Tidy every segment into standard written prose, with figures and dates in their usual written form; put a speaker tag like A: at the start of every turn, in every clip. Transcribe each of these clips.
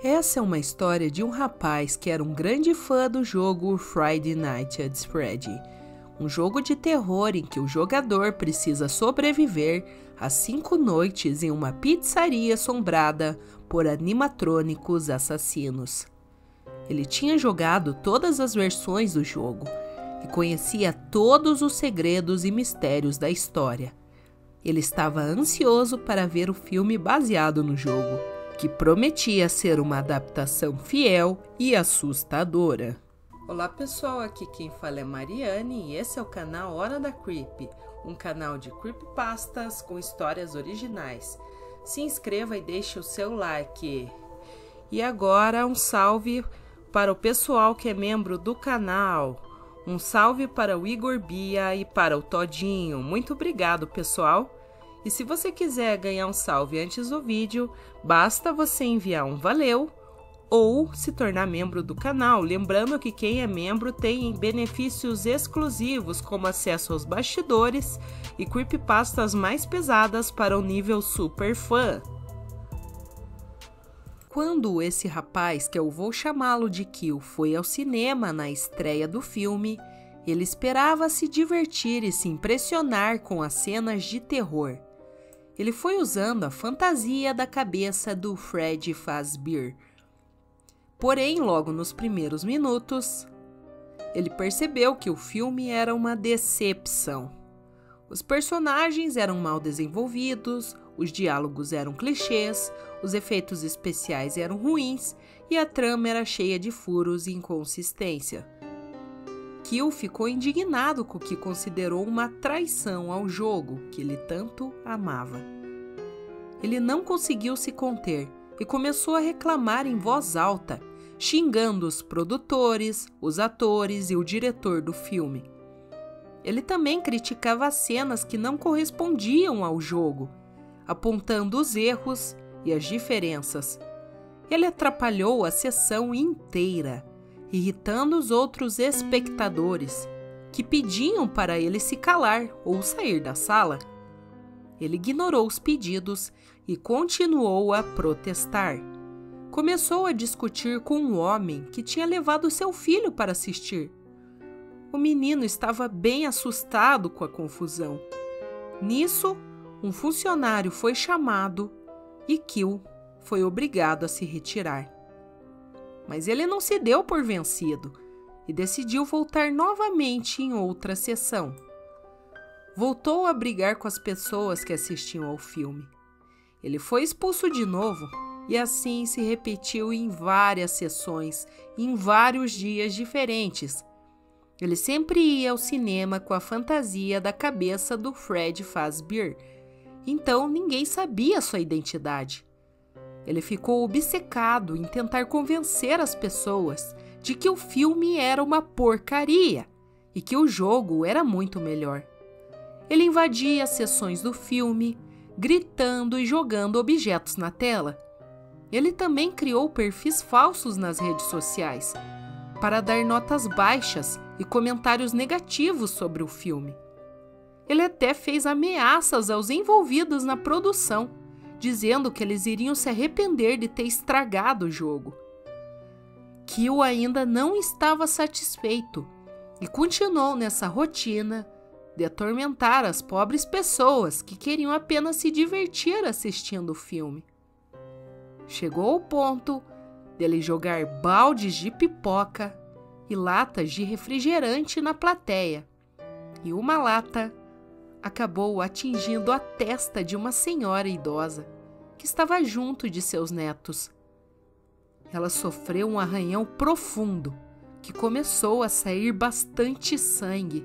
A: Essa é uma história de um rapaz que era um grande fã do jogo Friday Night at Freddy's, um jogo de terror em que o jogador precisa sobreviver a 5 noites em uma pizzaria assombrada por animatrônicos assassinos. Ele tinha jogado todas as versões do jogo e conhecia todos os segredos e mistérios da história. Ele estava ansioso para ver o filme baseado no jogo, que prometia ser uma adaptação fiel e assustadora. Olá pessoal, aqui quem fala é Mariane e esse é o canal Hora da Creep, um canal de creepypastas com histórias originais. Se inscreva e deixe o seu like. E agora um salve para o pessoal que é membro do canal. Um salve para o Igor Bia e para o Todinho. Muito obrigado, pessoal. E se você quiser ganhar um salve antes do vídeo, basta você enviar um valeu ou se tornar membro do canal. Lembrando que quem é membro tem benefícios exclusivos, como acesso aos bastidores e creepypastas mais pesadas para o nível super fã. Quando esse rapaz, que eu vou chamá-lo de Kill, foi ao cinema na estreia do filme, ele esperava se divertir e se impressionar com as cenas de terror. Ele foi usando a fantasia da cabeça do Freddy Fazbear. Porém, logo nos primeiros minutos, ele percebeu que o filme era uma decepção. Os personagens eram mal desenvolvidos, os diálogos eram clichês, os efeitos especiais eram ruins e a trama era cheia de furos e inconsistência. Kill ficou indignado com o que considerou uma traição ao jogo que ele tanto amava. Ele não conseguiu se conter e começou a reclamar em voz alta, xingando os produtores, os atores e o diretor do filme. Ele também criticava as cenas que não correspondiam ao jogo, apontando os erros e as diferenças. Ele atrapalhou a sessão inteira, irritando os outros espectadores, que pediam para ele se calar ou sair da sala. Ele ignorou os pedidos e continuou a protestar. Começou a discutir com um homem que tinha levado seu filho para assistir. O menino estava bem assustado com a confusão. Nisso, um funcionário foi chamado e Kill foi obrigado a se retirar. Mas ele não se deu por vencido e decidiu voltar novamente em outra sessão. Voltou a brigar com as pessoas que assistiam ao filme. Ele foi expulso de novo e assim se repetiu em várias sessões, em vários dias diferentes. Ele sempre ia ao cinema com a fantasia da cabeça do Freddy Fazbear, então ninguém sabia sua identidade. Ele ficou obcecado em tentar convencer as pessoas de que o filme era uma porcaria e que o jogo era muito melhor. Ele invadia as sessões do filme, gritando e jogando objetos na tela. Ele também criou perfis falsos nas redes sociais para dar notas baixas e comentários negativos sobre o filme. Ele até fez ameaças aos envolvidos na produção, dizendo que eles iriam se arrepender de ter estragado o jogo. Kill ainda não estava satisfeito e continuou nessa rotina de atormentar as pobres pessoas que queriam apenas se divertir assistindo o filme. Chegou ao ponto dele jogar baldes de pipoca e latas de refrigerante na plateia, e uma lata acabou atingindo a testa de uma senhora idosa que estava junto de seus netos. Ela sofreu um arranhão profundo que começou a sair bastante sangue.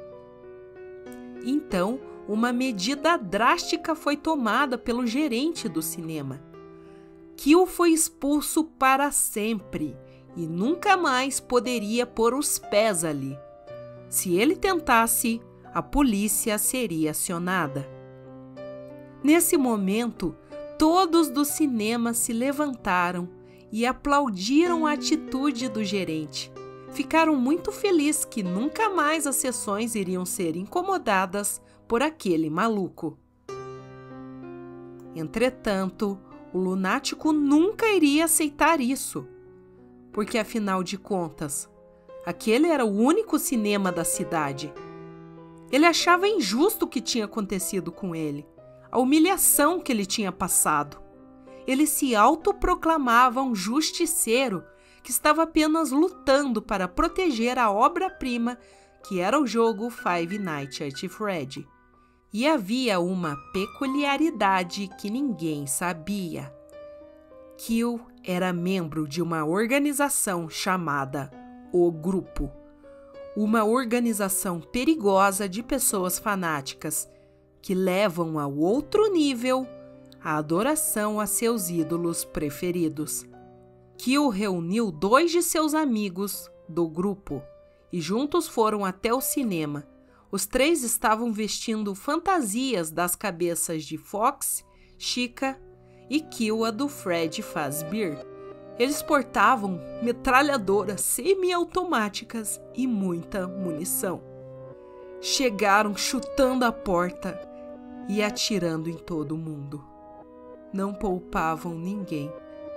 A: Então, uma medida drástica foi tomada pelo gerente do cinema. Kill foi expulso para sempre e nunca mais poderia pôr os pés ali. Se ele tentasse, a polícia seria acionada. Nesse momento, todos do cinema se levantaram e aplaudiram a atitude do gerente. Ficaram muito felizes que nunca mais as sessões iriam ser incomodadas por aquele maluco. Entretanto, O lunático nunca iria aceitar isso, porque afinal de contas, aquele era o único cinema da cidade. Ele achava injusto o que tinha acontecido com ele, a humilhação que ele tinha passado. Ele se autoproclamava um justiceiro que estava apenas lutando para proteger a obra-prima que era o jogo Five Nights at Freddy. E havia uma peculiaridade que ninguém sabia. Kill era membro de uma organização chamada O Grupo, uma organização perigosa de pessoas fanáticas que levam ao outro nível a adoração a seus ídolos preferidos. Kill reuniu 2 de seus amigos do grupo e juntos foram até o cinema. Os 3 estavam vestindo fantasias das cabeças de Fox, Chica e Kill, a do Fred Fazbear. Eles portavam metralhadoras semiautomáticas e muita munição. Chegaram chutando a porta e atirando em todo mundo. Não poupavam ninguém.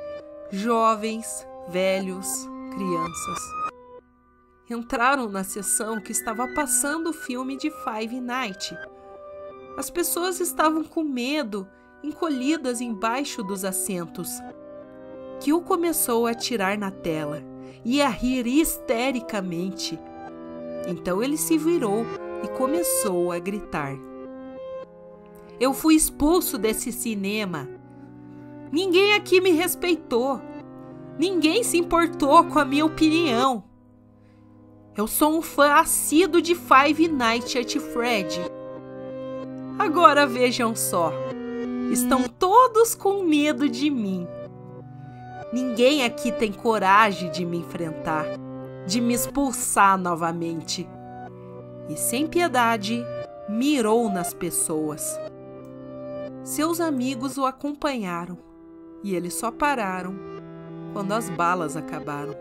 A: Jovens, velhos, crianças. Entraram na sessão que estava passando o filme de Five Nights. As pessoas estavam com medo, encolhidas embaixo dos assentos. Kill começou a atirar na tela e a rir histericamente. Então ele se virou e começou a gritar: "Eu fui expulso desse cinema. Ninguém aqui me respeitou. Ninguém se importou com a minha opinião. Eu sou um fã assíduo de Five Nights at Freddy. Agora vejam só. Estão todos com medo de mim. Ninguém aqui tem coragem de me enfrentar, de me expulsar novamente." E sem piedade, mirou nas pessoas. Seus amigos o acompanharam e eles só pararam quando as balas acabaram.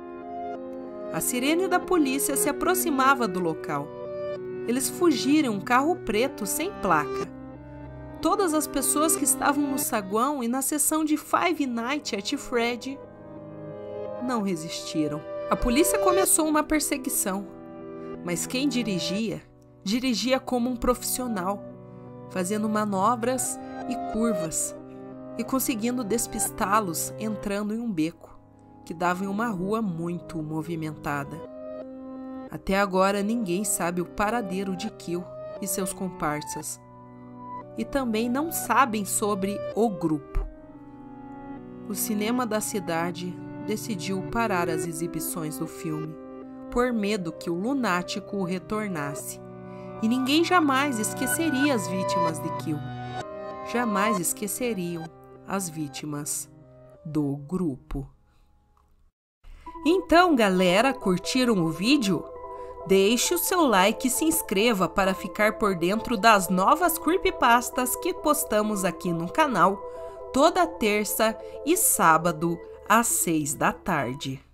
A: A sirene da polícia se aproximava do local. Eles fugiram em um carro preto sem placa. Todas as pessoas que estavam no saguão e na sessão de Five Nights at Freddy não resistiram. A polícia começou uma perseguição, mas quem dirigia como um profissional, fazendo manobras e curvas e conseguindo despistá-los entrando em um beco que dava em uma rua muito movimentada. Até agora ninguém sabe o paradeiro de Kill e seus comparsas. E também não sabem sobre o grupo. O cinema da cidade decidiu parar as exibições do filme, por medo que o lunático o retornasse. E ninguém jamais esqueceria as vítimas de Kill. Jamais esqueceriam as vítimas do grupo. Então, galera, curtiram o vídeo? Deixe o seu like e se inscreva para ficar por dentro das novas creepypastas que postamos aqui no canal toda terça e sábado às 6 da tarde.